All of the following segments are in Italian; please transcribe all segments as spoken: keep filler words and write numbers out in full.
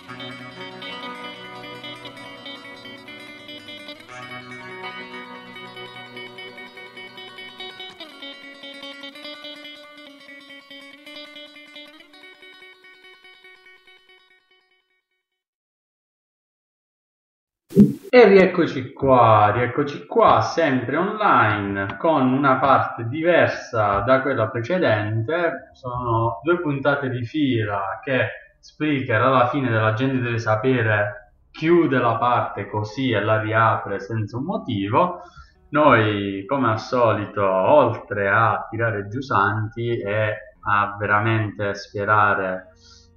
E rieccoci qua, rieccoci qua, sempre online, con una parte diversa da quella precedente. Sono due puntate di fila che Spreaker alla fine della gente deve sapere chiude la parte così e la riapre senza un motivo. Noi, come al solito, oltre a tirare giù santi e a veramente sperare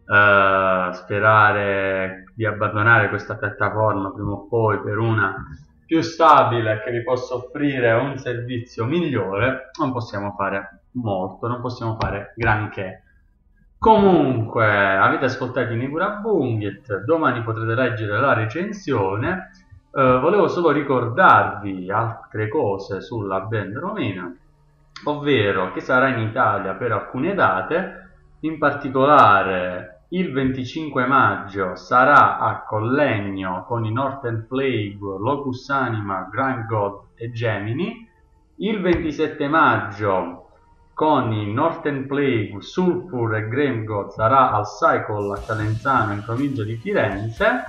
Uh, sperare di abbandonare questa piattaforma prima o poi per una più stabile che vi possa offrire un servizio migliore, non possiamo fare molto, non possiamo fare granché. Comunque avete ascoltato i Neburabungit, domani potrete leggere la recensione. Uh, volevo solo ricordarvi altre cose sulla band romena, ovvero che sarà in Italia per alcune date, in particolare il venticinque maggio sarà a Collegno con i Northern Plague, Locus Anima, Grand God e Gemini. Il ventisette maggio con i Northern Plague, Sulfur e Grand God sarà al Cycle a Calenzano in provincia di Firenze.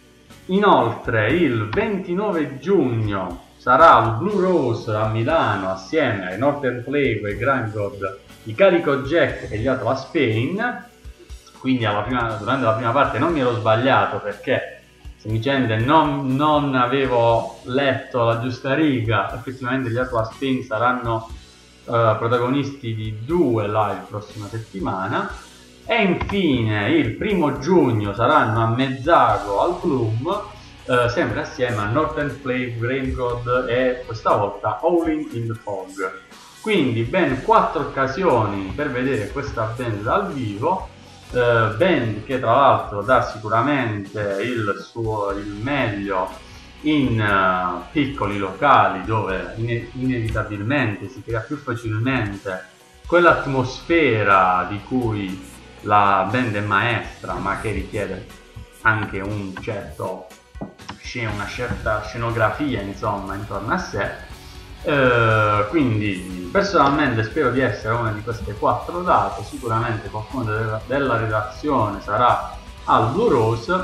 Inoltre il ventinove giugno sarà al Blue Rose a Milano assieme ai Northern Plague e Grand God, i Carico Jack e gli Atlas Pain. Quindi alla prima, durante la prima parte non mi ero sbagliato, perché semplicemente non, non avevo letto la giusta riga. Effettivamente gli Atlas Pain saranno uh, protagonisti di due live prossima settimana. E infine il primo giugno saranno a Mezzago al Bloom, uh, sempre assieme a Northern Plague, Rain God e questa volta Howling in the Fog. Quindi ben quattro occasioni per vedere questa band dal vivo. Uh, band che tra l'altro dà sicuramente il suo il meglio in uh, piccoli locali dove ine inevitabilmente si crea più facilmente quell'atmosfera di cui la band è maestra, ma che richiede anche un certo una certa scenografia insomma intorno a sé. Uh, quindi personalmente spero di essere una di queste quattro date. Sicuramente qualcuno della, della redazione sarà al Blue Rose,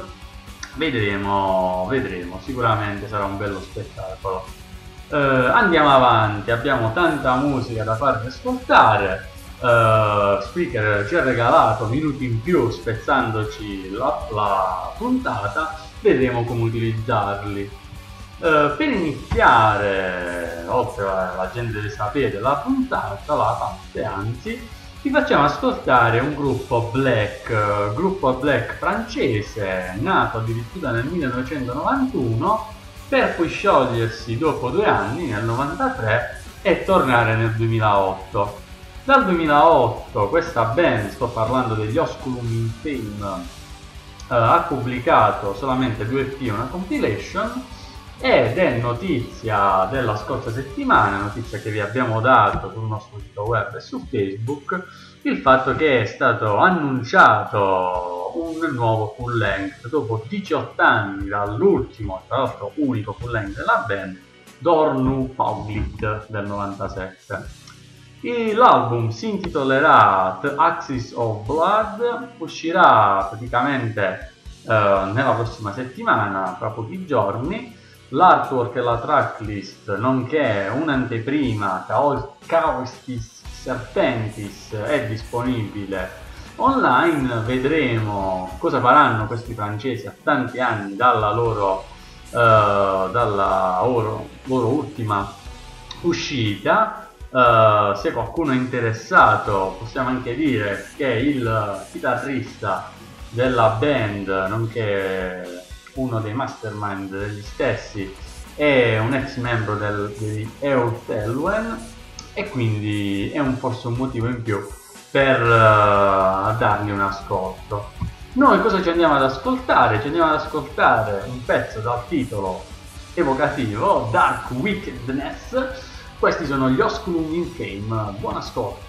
vedremo, vedremo, sicuramente sarà un bello spettacolo. Uh, andiamo avanti, abbiamo tanta musica da farvi ascoltare. uh, Spreaker ci ha regalato minuti in più spezzandoci la, la puntata, vedremo come utilizzarli. Uh, per iniziare, oltre alla gente deve sapere la puntata, la parte anzi, vi facciamo ascoltare un gruppo black, uh, gruppo black francese, nato addirittura nel millenovecentonovantuno, per poi sciogliersi dopo due anni, nel novantatré, e tornare nel duemilaotto. Dal duemilaotto questa band, sto parlando degli Osculum in Fame, uh, ha pubblicato solamente due E P e una compilation. Ed è notizia della scorsa settimana, notizia che vi abbiamo dato sul nostro sito web e su Facebook, il fatto che è stato annunciato un nuovo full length dopo diciotto anni dall'ultimo, tra l'altro unico full length della band, Dornu Poglit del novantasette. L'album si intitolerà The Axis of Blood, uscirà praticamente eh, nella prossima settimana, tra pochi giorni. L'artwork e la tracklist, nonché un'anteprima Caustis Serpentis, è disponibile online. Vedremo cosa faranno questi francesi a tanti anni dalla loro, uh, dalla loro, loro ultima uscita. Uh, se qualcuno è interessato, possiamo anche dire che il chitarrista della band, nonché uno dei mastermind degli stessi, è un ex membro del, di Earth Elwen, e quindi è un, forse un motivo in più per uh, dargli un ascolto. Noi cosa ci andiamo ad ascoltare? Ci andiamo ad ascoltare un pezzo dal titolo evocativo, Dark Wickedness. Questi sono gli Osculum in Fame. Buon ascolto.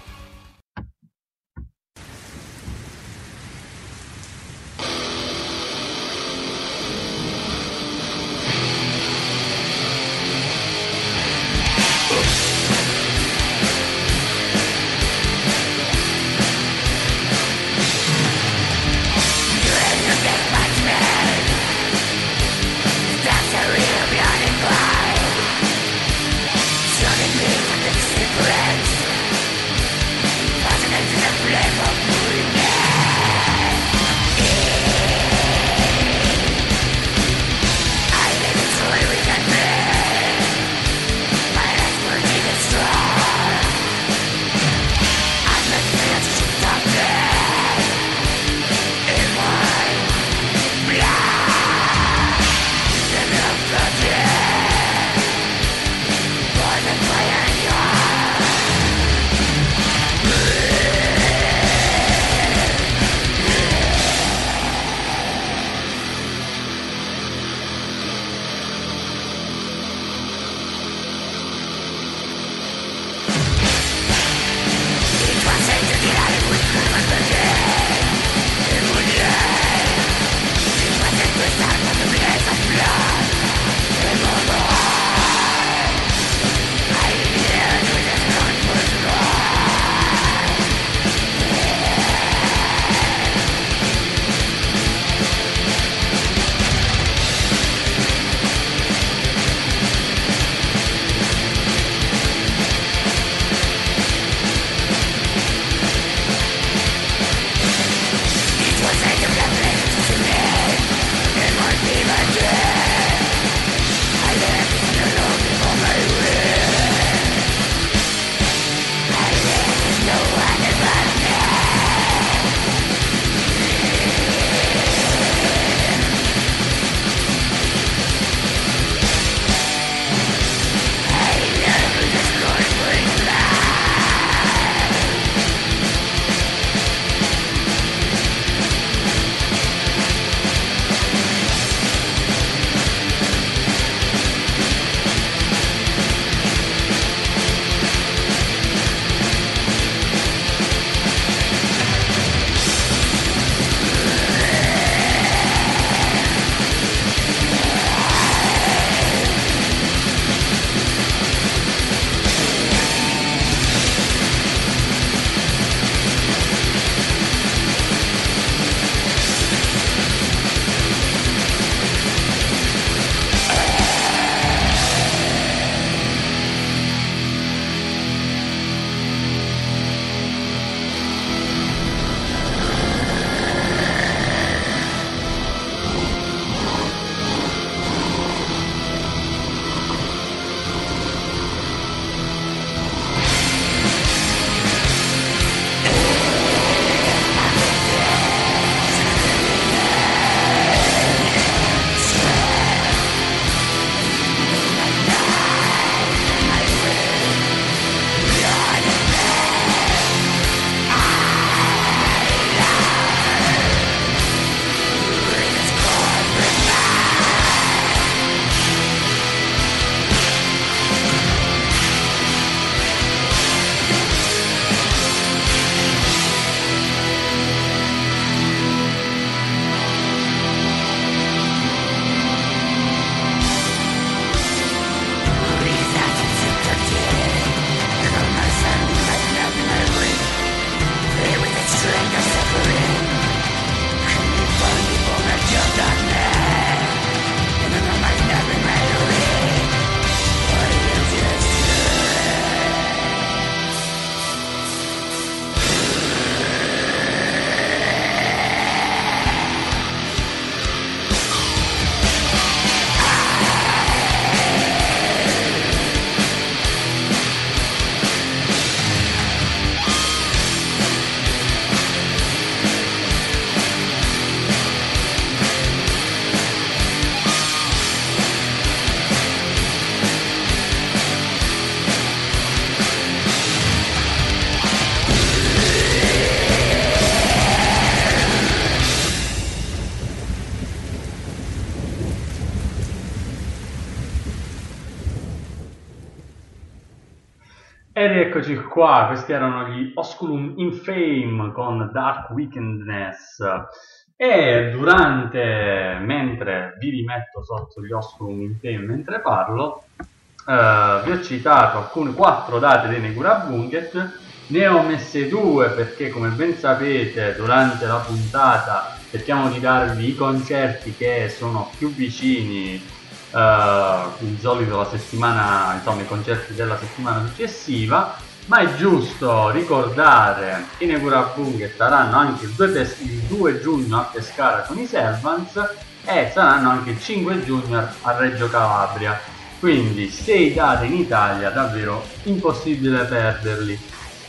E rieccoci qua, questi erano gli Osculum Infame con Dark Wickedness. E durante, mentre vi rimetto sotto gli Osculum Infame mentre parlo, eh, vi ho citato alcune quattro date dei Negurabunget. Ne ho messe due perché, come ben sapete, durante la puntata cerchiamo di darvi i concerti che sono più vicini. Uh, di solito la settimana, insomma i concerti della settimana successiva, ma è giusto ricordare che i Negurabunget saranno anche il due, il due giugno a Pescara con i Servants e saranno anche il cinque giugno a Reggio Calabria, quindi sei date in Italia, davvero impossibile perderli.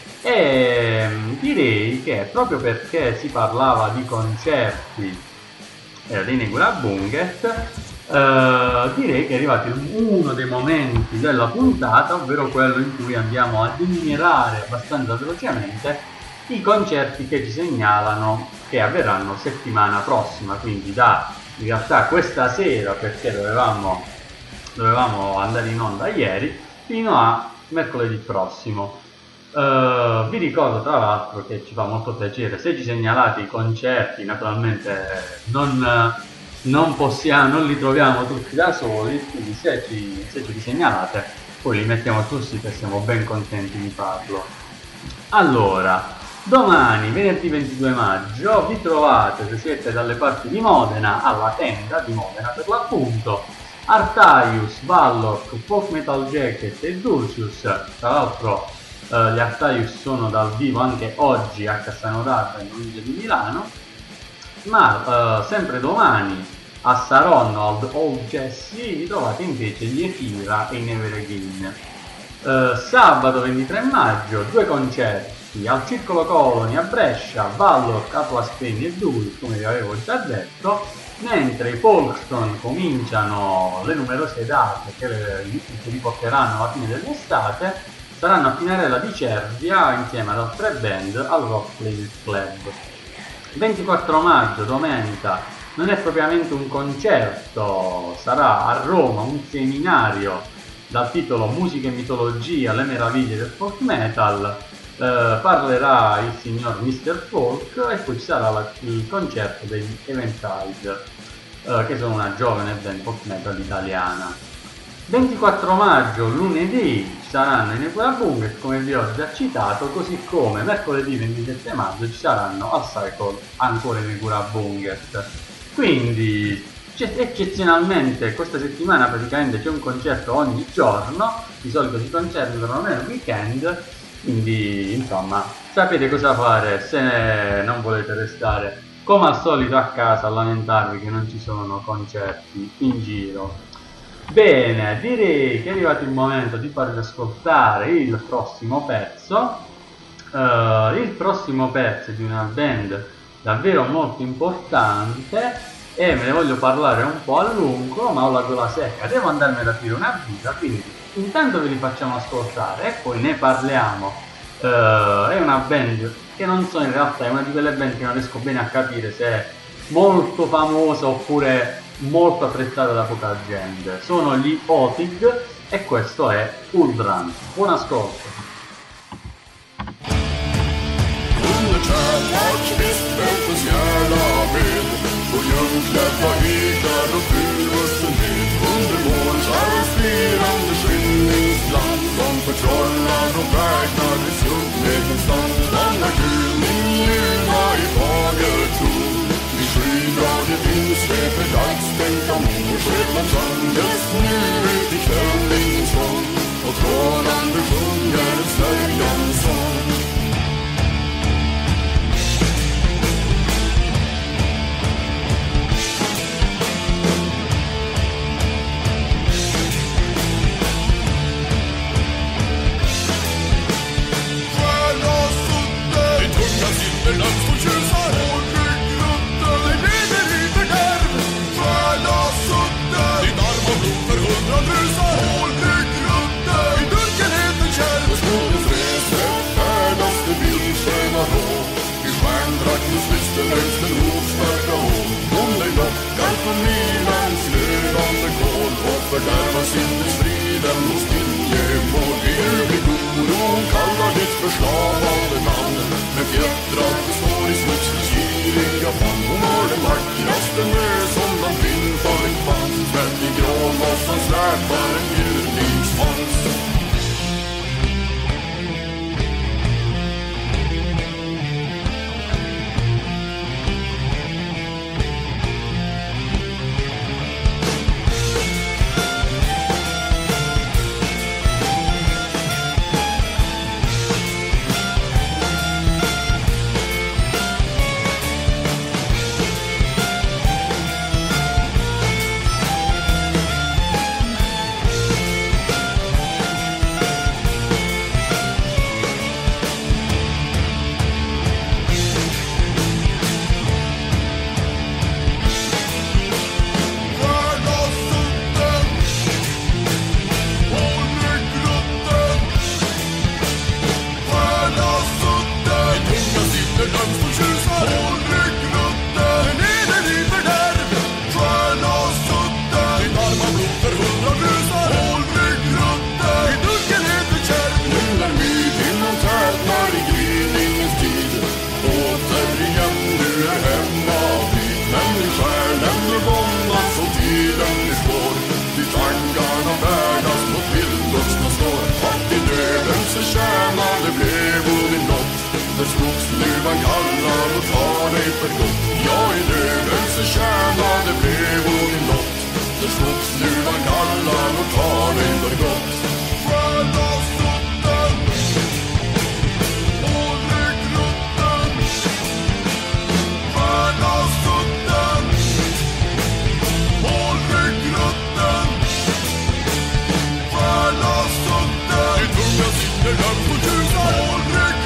E direi che proprio perché si parlava di concerti eh, dei Negurabunget, Uh, direi che è arrivato uno dei momenti della puntata, ovvero quello in cui andiamo ad enumerare abbastanza velocemente i concerti che ci segnalano che avverranno settimana prossima, quindi da in realtà questa sera, perché dovevamo, dovevamo andare in onda ieri, fino a mercoledì prossimo. Uh, vi ricordo tra l'altro che ci fa molto piacere se ci segnalate i concerti, naturalmente non... non possiamo, non li troviamo tutti da soli, quindi se ci, se ci segnalate poi li mettiamo sul sito e siamo ben contenti di farlo. Allora, domani, venerdì ventidue maggio, vi trovate, se siete dalle parti di Modena, alla tenda di Modena per l'appunto, Artaius, Valork, Folk Metal Jacket e Dulcius. Tra l'altro eh, gli Artaius sono dal vivo anche oggi a Cassano d'Adda in provincia di Milano. Ma uh, sempre domani a Saronno al Old Jesse vi trovate invece gli Efira e i Never Again. Uh, sabato ventitré maggio due concerti al Circolo Coloni a Brescia, Valork, Atlas Pain e Dulce, come vi avevo già detto, mentre i Folkestone cominciano le numerose date che, le, che vi porteranno alla fine dell'estate. Saranno a Pinarella di Cervia insieme ad altre band al Rock Players Club. ventiquattro maggio, domenica, non è propriamente un concerto, sarà a Roma un seminario dal titolo Musica e mitologia, le meraviglie del folk metal. Eh, parlerà il signor mister Folk e poi ci sarà la, il concerto degli Eventide, eh, che sono una giovane band folk metal italiana. ventiquattro maggio, lunedì, ci saranno i Negurabunget, come vi ho già citato, così come mercoledì ventisette maggio ci saranno al Cycle ancora i Negurabunget. Quindi eccezionalmente questa settimana praticamente c'è un concerto ogni giorno, di solito si concentrano nel weekend, quindi insomma sapete cosa fare se non volete restare come al solito a casa a lamentarvi che non ci sono concerti in giro. Bene, direi che è arrivato il momento di farvi ascoltare il prossimo pezzo. Uh, il prossimo pezzo è di una band davvero molto importante e me ne voglio parlare un po' a lungo, ma ho la gola secca, devo andarmi ad aprire una birra, quindi intanto ve li facciamo ascoltare e poi ne parliamo. Uh, è una band che non so, in realtà è una di quelle band che non riesco bene a capire se è molto famosa oppure molto apprezzata da poca gente. Sono gli Otig e questo è Uldran. Buon ascolto. Tänk om Sjöman sang just nu ut ikväll ingen sång och trådande sjunger en slöjande sång. Stjärna sutte, din tunga sitter längs och tjusar och ryggrutten, dig leder i fördärv. Stjärna sutte, din arm och blod för hundran rusar, hål ryggrutten, i dunkelheten kärv. Och skogens rese färdas det bildsköna rå, i stjärndraktens lyster längs den rotstarka ån. Hon dig lockar från milans glödande kol och fördärvar sin i striden hos din gemål. I ljuvlig oro hon kallar ditt förslavande namn. Men fjättrat består i smutsens giriga famn. Hon har den vackraste med som man pyntar en kvans. Men i gråmossan släpar en djurlig svans. Skogsluvan kallar och tar dig för gott. Jag är dödelsetjänad, det blev hon din lott. När skogsluvan kallar och tar dig för gott. Själasdottern, Ålrekrutten. Själasdottern, Ålrekrutten. Själasdottern. Det tunga sinner lömt och ljusar. Ålrekrutten.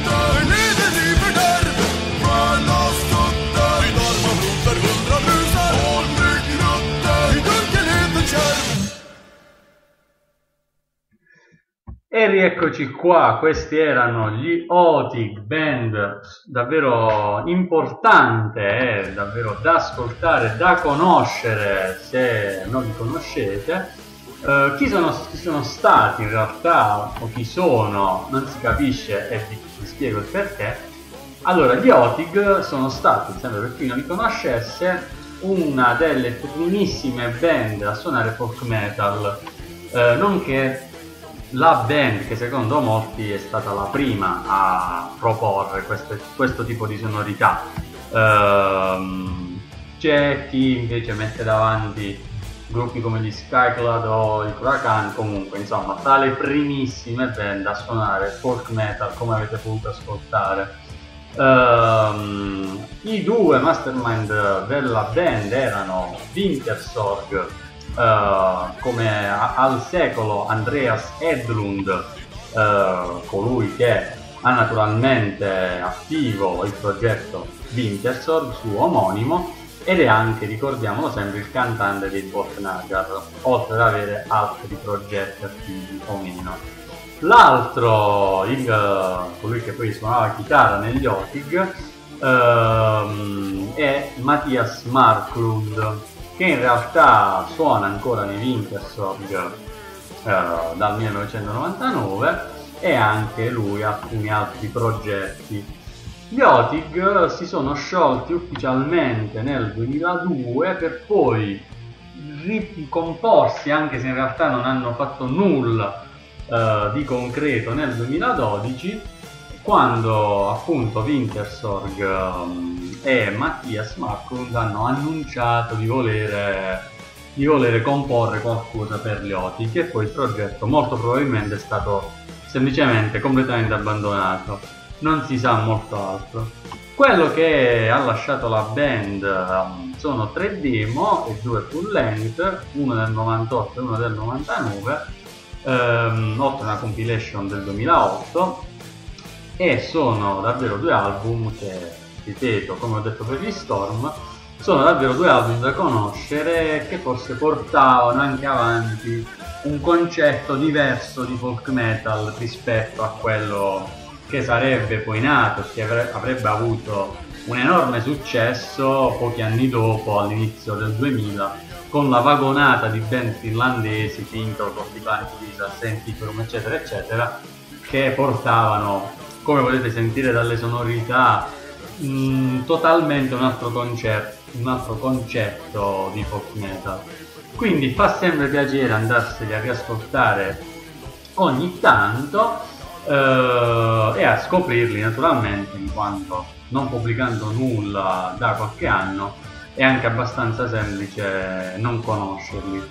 E rieccoci qua, questi erano gli Otig, band davvero importante, eh, davvero da ascoltare, da conoscere se non li conoscete. Uh, chi, sono, chi sono stati in realtà o chi sono non si capisce e vi, vi spiego il perché. Allora, gli Otig sono stati, sempre per chi non li conoscesse, una delle primissime band a suonare folk metal, uh, nonché la band che secondo molti è stata la prima a proporre questo, questo tipo di sonorità. Uh, c'è chi invece mette davanti gruppi come gli Skyclad o i Huracan, comunque insomma tra le primissime band a suonare folk metal, come avete potuto ascoltare. Uh, i due mastermind della band erano Wintersorg, Uh, come a, al secolo Andreas Edlund, uh, colui che ha naturalmente attivo il progetto Wintersorg, suo omonimo, ed è anche, ricordiamolo sempre, il cantante dei Borknagar, oltre ad avere altri progetti attivi o meno. L'altro, il, uh, colui che poi suonava chitarra negli Otig, uh, è Mattias Marklund, che in realtà suona ancora nei Wintersorg eh, dal millenovecentonovantanove, e anche lui ha alcuni altri progetti. Gli Otig si sono sciolti ufficialmente nel duemiladue per poi ricomporsi, anche se in realtà non hanno fatto nulla eh, di concreto, nel duemiladodici, quando appunto Wintersorg um, e Mattias Marklund hanno annunciato di volere, di volere comporre qualcosa per gli Otig, e poi il progetto molto probabilmente è stato semplicemente completamente abbandonato, non si sa molto altro. Quello che ha lasciato la band um, sono tre demo e due full length, uno del novantotto e uno del novantanove, um, oltre a una compilation del duemilaotto, e sono davvero due album che, ripeto, come ho detto per gli Storm, sono davvero due album da conoscere, che forse portavano anche avanti un concetto diverso di folk metal rispetto a quello che sarebbe poi nato e che avrebbe avuto un enorme successo pochi anni dopo, all'inizio del duemila, con la vagonata di band finlandesi, Fintor, Porcupine Tree, Saint Ticrum, eccetera eccetera, che portavano, come potete sentire dalle sonorità, mh, totalmente un altro concetto, un altro concetto di folk metal. Quindi fa sempre piacere andarseli a riascoltare ogni tanto eh, e a scoprirli naturalmente, in quanto non pubblicando nulla da qualche anno è anche abbastanza semplice non conoscerli.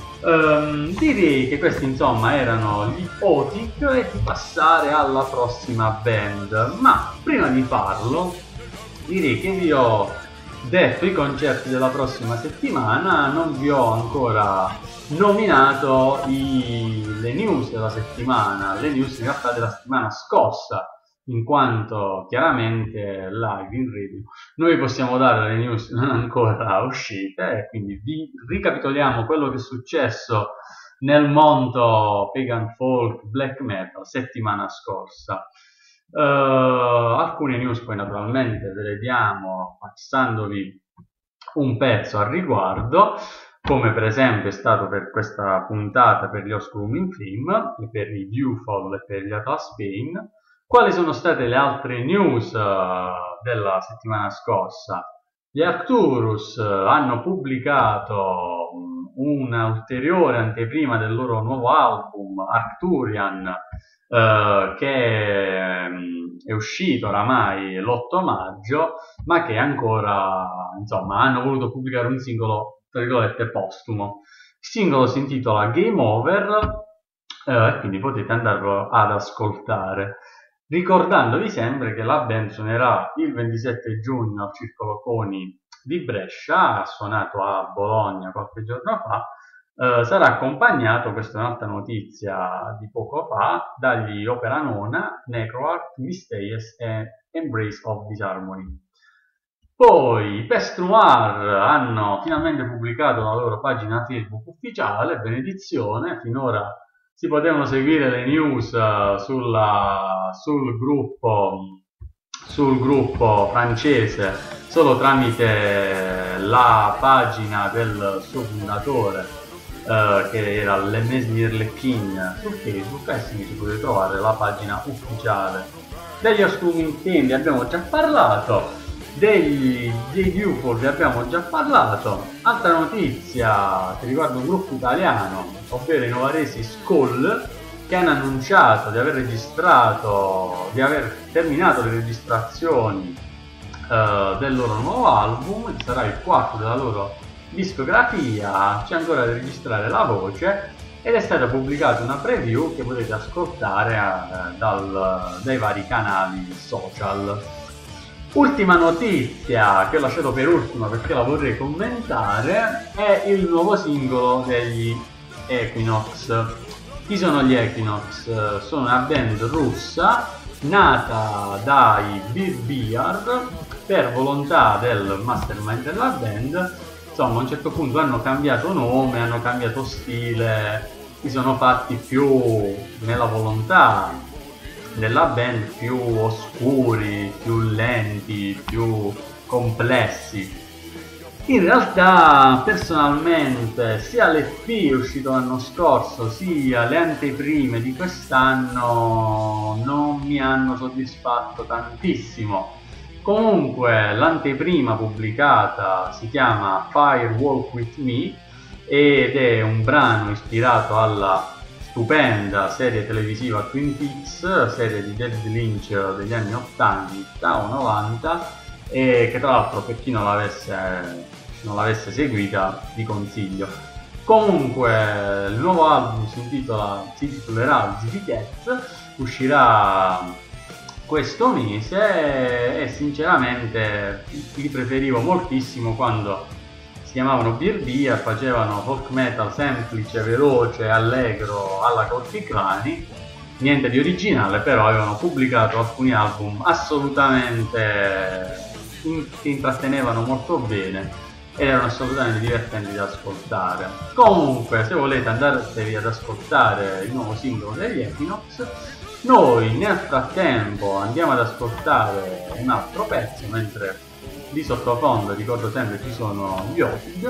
Um, direi che questi insomma erano gli Otic e di passare alla prossima band, ma prima di farlo direi che vi ho detto i concerti della prossima settimana, non vi ho ancora nominato i, le news della settimana, le news in realtà della settimana scorsa, in quanto chiaramente live in radio noi possiamo dare le news non ancora uscite, e quindi vi ricapitoliamo quello che è successo nel mondo pagan folk black metal settimana scorsa. Uh, alcune news poi naturalmente ve le diamo passandovi un pezzo al riguardo, come per esempio è stato per questa puntata per gli Osculum in Flame, per i Viewfall e per gli Atlas Pain. Quali sono state le altre news uh, della settimana scorsa? Gli Arcturus uh, hanno pubblicato um, una ulteriore anteprima del loro nuovo album Arcturian, uh, che um, è uscito oramai l'otto maggio, ma che ancora, insomma, hanno voluto pubblicare un singolo, tra virgolette, postumo. Il singolo si intitola Game Over uh, e quindi potete andarlo ad ascoltare. Ricordandovi sempre che la band suonerà il ventisette giugno al Circolo Coni di Brescia, ha suonato a Bologna qualche giorno fa, eh, sarà accompagnato, questa è un'altra notizia di poco fa, dagli Opera Nona, Necroart, Mysterious e Embrace of Disharmony. Poi i Pest Noir hanno finalmente pubblicato la loro pagina Facebook ufficiale, benedizione, finora si potevano seguire le news uh, sulla, sul, gruppo, sul gruppo francese solo tramite la pagina del suo fondatore, uh, che era Le Mesnir Lequin su Facebook, e quindi si potete trovare la pagina ufficiale. Degli Osculum in Flame vi abbiamo già parlato, dei, dei Viewfall vi abbiamo già parlato. Altra notizia che riguarda un gruppo italiano, ovvero i novaresi Skull, che hanno annunciato di aver registrato, di aver terminato le registrazioni uh, del loro nuovo album, che sarà il quarto della loro discografia. C'è ancora da registrare la voce ed è stata pubblicata una preview che potete ascoltare uh, dal, dai vari canali social. Ultima notizia, che ho lasciato per ultima perché la vorrei commentare, è il nuovo singolo degli Equinox. Chi sono gli Equinox? Sono una band russa nata dai Beer Beard per volontà del mastermind della band. Insomma, a un certo punto hanno cambiato nome, hanno cambiato stile, si sono fatti più nella volontà della band, più oscuri, più lenti, più complessi. In realtà personalmente sia l'E P uscito l'anno scorso sia le anteprime di quest'anno non mi hanno soddisfatto tantissimo. Comunque l'anteprima pubblicata si chiama Fire Walk With Me ed è un brano ispirato alla stupenda serie televisiva Twin Peaks, serie di David Lynch degli anni ottanta o novanta, e che tra l'altro per chi non l'avesse, non l'avesse seguita vi consiglio. Comunque il nuovo album si, intitola, si intitolerà Zippy Cats, uscirà questo mese e sinceramente li preferivo moltissimo quando si chiamavano Beer Beer, facevano folk metal semplice, veloce, allegro alla Colticrani, niente di originale, però avevano pubblicato alcuni album assolutamente in, che intrattenevano molto bene ed erano assolutamente divertenti da ascoltare. Comunque, se volete andatevi ad ascoltare il nuovo singolo degli Equinox, noi nel frattempo andiamo ad ascoltare un altro pezzo, mentre di sottofondo ricordo sempre ci sono gli Otig.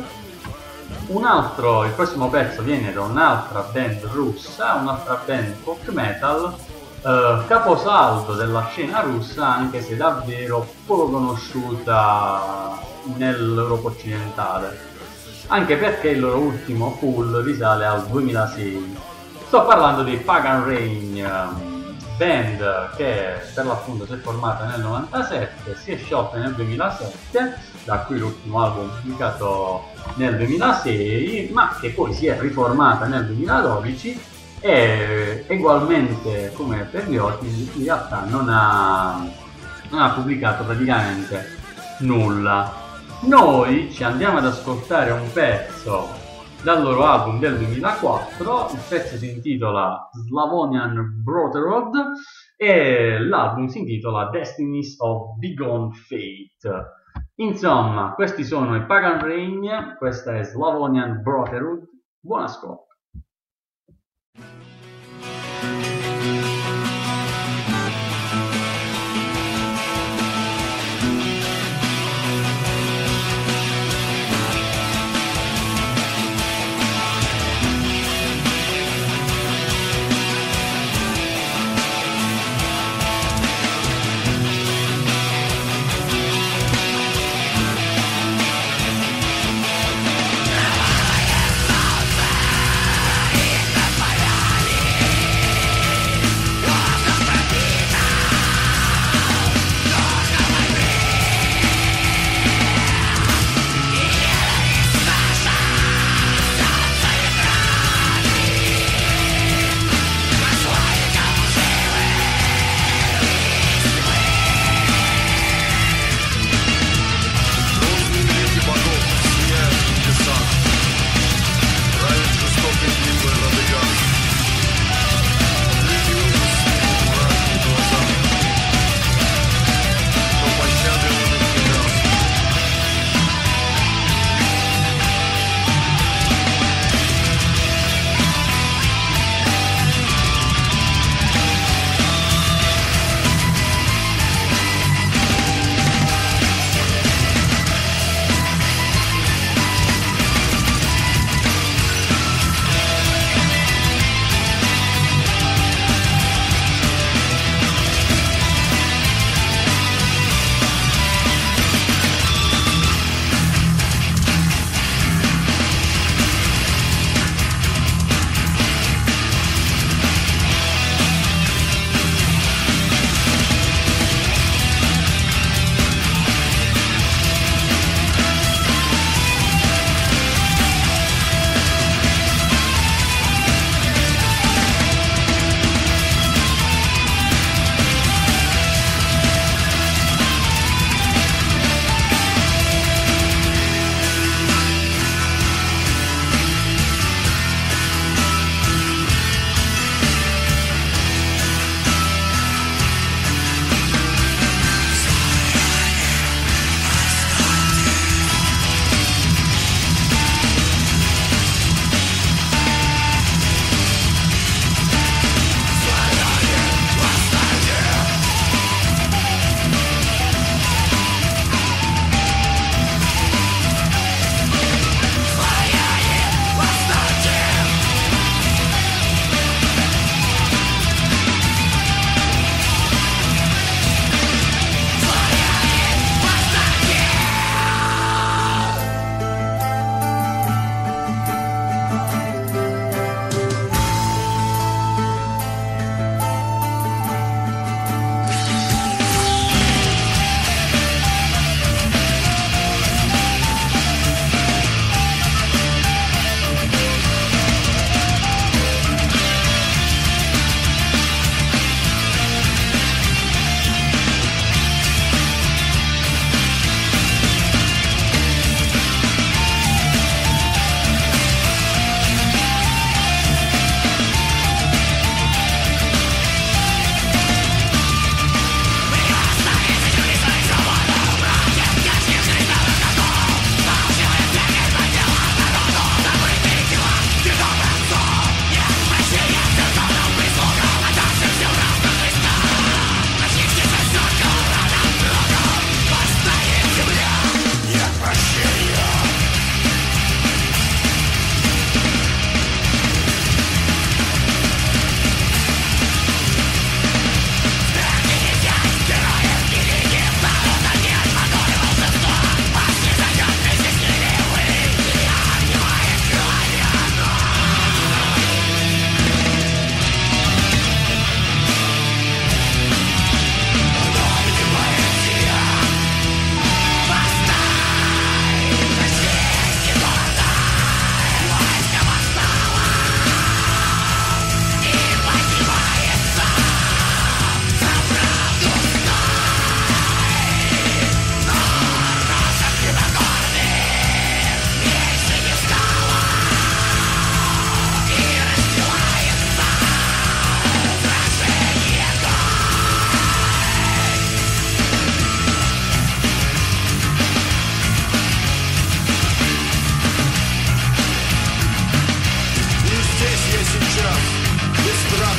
Un altro, il prossimo pezzo viene da un'altra band russa, un'altra band folk metal eh, caposaldo della scena russa, anche se davvero poco conosciuta nell'Europa occidentale, anche perché il loro ultimo full risale al duemilasei. Sto parlando dei Pagan Rain, band che per l'appunto si è formata nel novantasette, si è sciolta nel duemilasette, da cui l'ultimo album pubblicato nel duemilasei, ma che poi si è riformata nel duemiladodici e ugualmente come per gli Otis in realtà non ha, non ha pubblicato praticamente nulla. Noi ci andiamo ad ascoltare un pezzo dal loro album del duemilaquattro, il pezzo si intitola Slavonian Brotherhood e l'album si intitola Destinies of Bygone Fate. Insomma, questi sono i Pagan Rain, questa è Slavonian Brotherhood, buon ascolto. Never is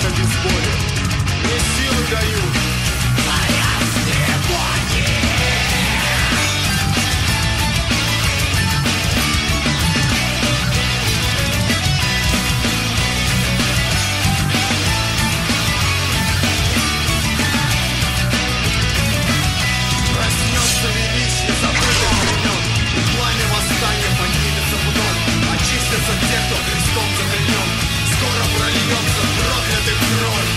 без боли. Мне силы дают. Проснется величие забытых времен, и пламя восстания поднимется вновь. Очистятся те, кто Христом заменен. Скоро прольется проклятый кровь.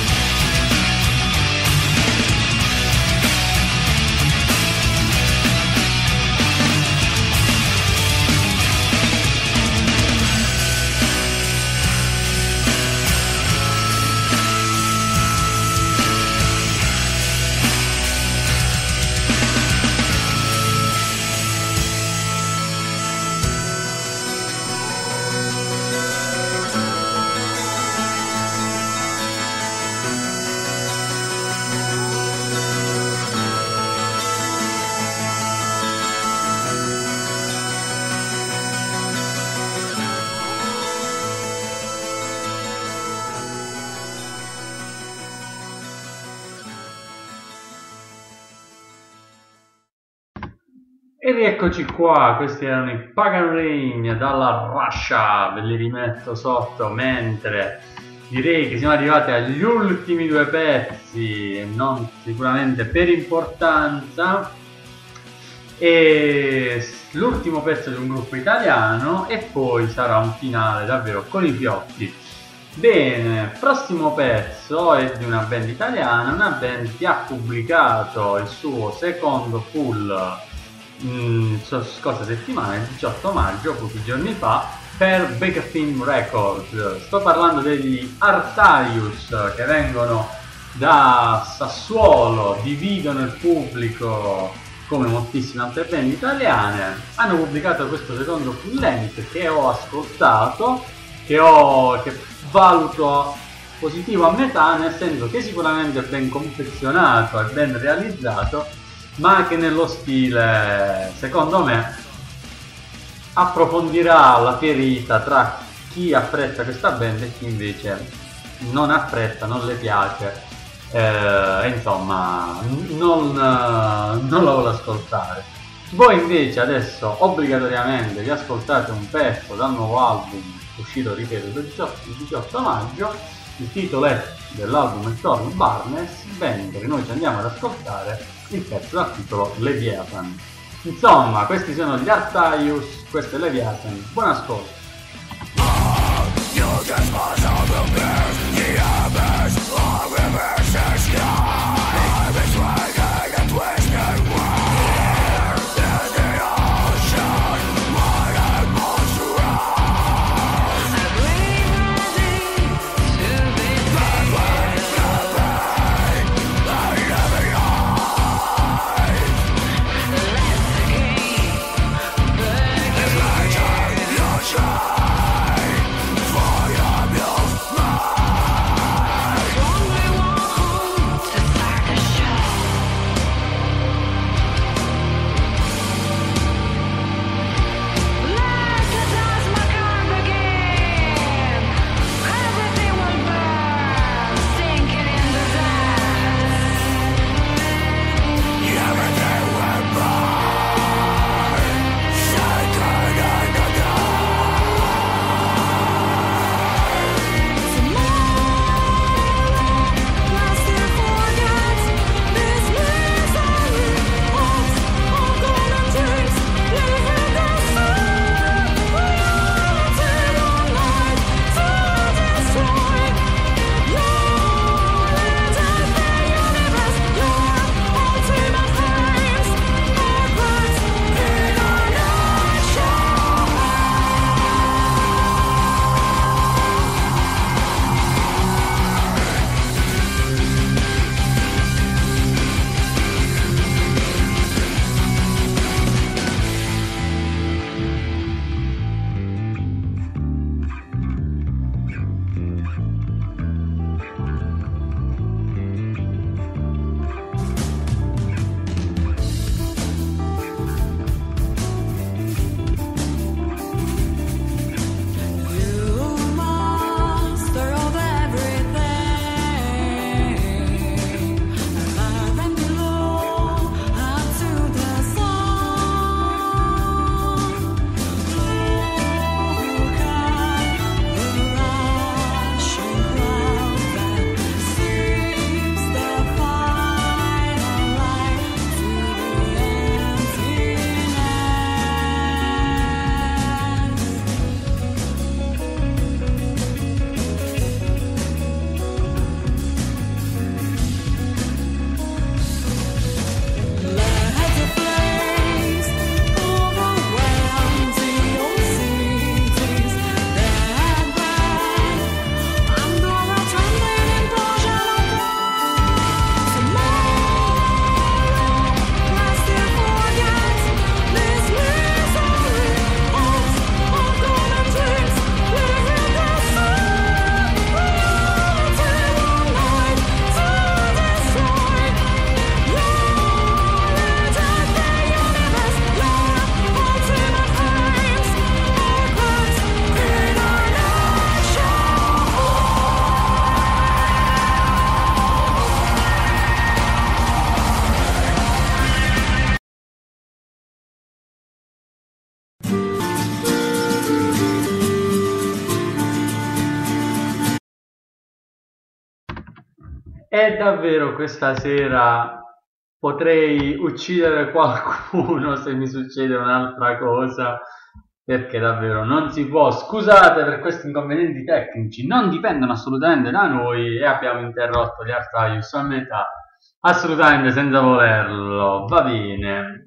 E rieccoci qua, questi erano i Pagan Reign dalla Russia, ve li rimetto sotto, mentre direi che siamo arrivati agli ultimi due pezzi, non sicuramente per importanza, e l'ultimo pezzo di un gruppo italiano e poi sarà un finale davvero con i fiotti. Bene, prossimo pezzo è di una band italiana, una band che ha pubblicato il suo secondo full Mm, scorsa settimana, il diciotto maggio, pochi giorni fa, per Beacon Records. Sto parlando degli Artarius, che vengono da Sassuolo, dividono il pubblico come moltissime altre band italiane. Hanno pubblicato questo secondo full length che ho ascoltato, che, ho, che valuto positivo a metà, nel senso che sicuramente è ben confezionato, è ben realizzato, ma che nello stile, secondo me, approfondirà la ferita tra chi apprezza questa band e chi invece non apprezza, non le piace, eh, insomma, non, non lo vuole ascoltare. Voi invece adesso obbligatoriamente vi ascoltate un pezzo dal nuovo album uscito, ripeto, il diciotto maggio. Il titolo è dell'album è Thorn Barnes, mentre noi ci andiamo ad ascoltare il pezzo dal titolo Leviathan. Insomma, questi sono gli Artarius, questo è Leviathan. Buon ascolto. Try, fire, E davvero questa sera potrei uccidere qualcuno se mi succede un'altra cosa, perché davvero non si può. Scusate per questi inconvenienti tecnici, non dipendono assolutamente da noi e abbiamo interrotto gli Artaius a metà, assolutamente senza volerlo. Va bene,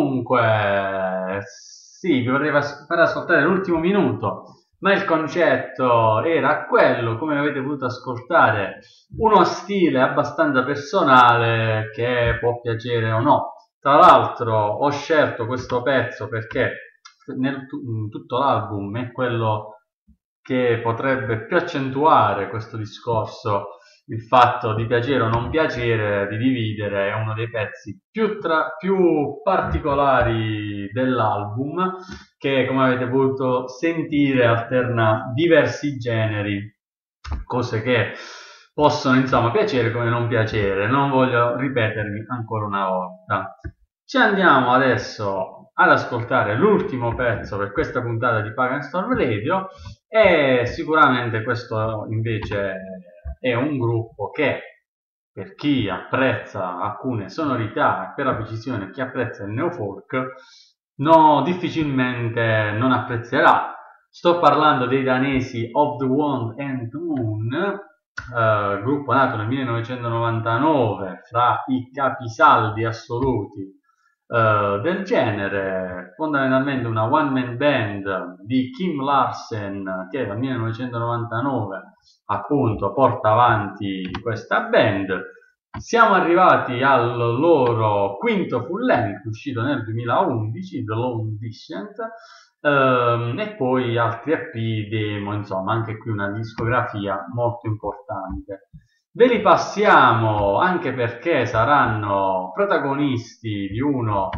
comunque sì, vi vorrei far ascoltare l'ultimo minuto, ma il concetto era quello, come avete potuto ascoltare, uno stile abbastanza personale che può piacere o no. Tra l'altro ho scelto questo pezzo perché nel in tutto l'album è quello che potrebbe più accentuare questo discorso, il fatto di piacere o non piacere, di dividere. È uno dei pezzi più, tra, più particolari dell'album, che come avete potuto sentire alterna diversi generi, cose che possono insomma piacere come non piacere. Non voglio ripetermi ancora una volta. Ci andiamo adesso ad ascoltare l'ultimo pezzo per questa puntata di Pagan Storm Radio, e sicuramente questo invece è un gruppo che, per chi apprezza alcune sonorità, per la precisione chi apprezza il neofolk, no, difficilmente non apprezzerà. Sto parlando dei danesi Of the Wand and the Moon, eh, gruppo nato nel millenovecentonovantanove, fra i capisaldi assoluti Uh, del genere, fondamentalmente una one man band di Kim Larsen, che dal millenovecentonovantanove appunto porta avanti questa band. Siamo arrivati al loro quinto full length, uscito nel duemilaundici, The Lone Descent, uh, e poi altri E P, demo, insomma anche qui una discografia molto importante. Ve li passiamo anche perché saranno protagonisti di uno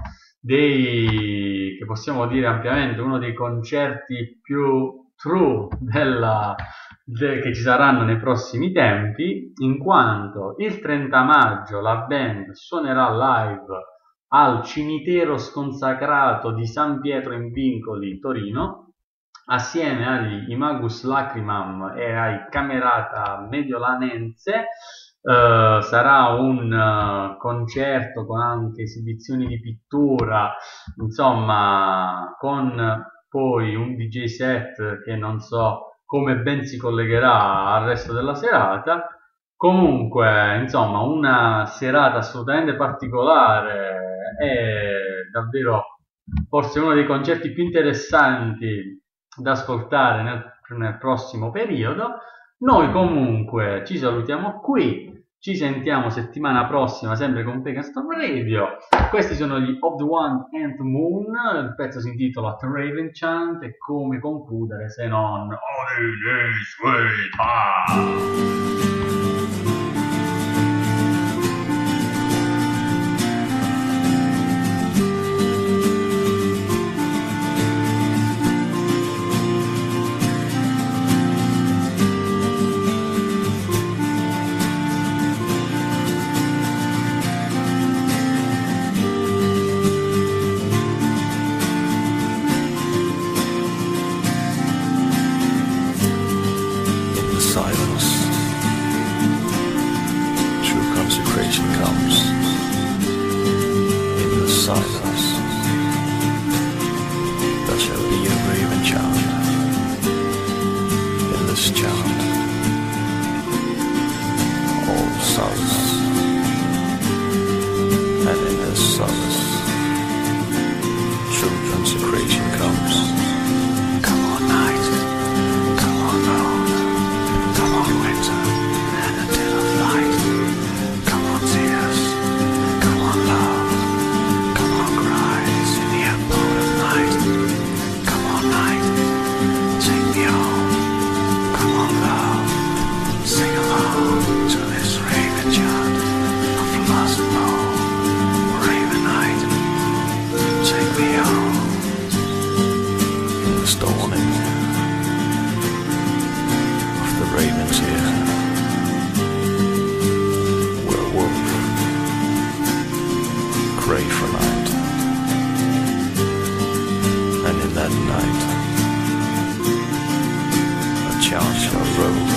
dei, che possiamo dire ampiamente, uno dei concerti più true della, de, che ci saranno nei prossimi tempi, in quanto il trenta maggio la band suonerà live al cimitero sconsacrato di San Pietro in Vincoli, Torino, assieme agli Imagus Lacrimam e ai Camerata Mediolanense. Uh, sarà un uh, concerto con anche esibizioni di pittura, insomma, con poi un D J set che non so come ben si collegherà al resto della serata. Comunque, insomma, una serata assolutamente particolare e davvero forse uno dei concerti più interessanti da ascoltare nel, nel prossimo periodo. Noi comunque ci salutiamo qui, ci sentiamo settimana prossima sempre con Pagan Storm Radio. Questi sono gli Of the Wand and the Moon, il pezzo si intitola The Raven Chant, e come concludere se non Holiday Sweetheart. Night, a chance for a road.